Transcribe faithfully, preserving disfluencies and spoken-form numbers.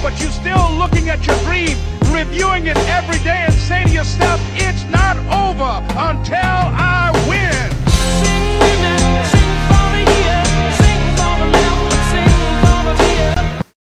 but you're still looking at your dream, reviewing it every day and saying to yourself, it's not over until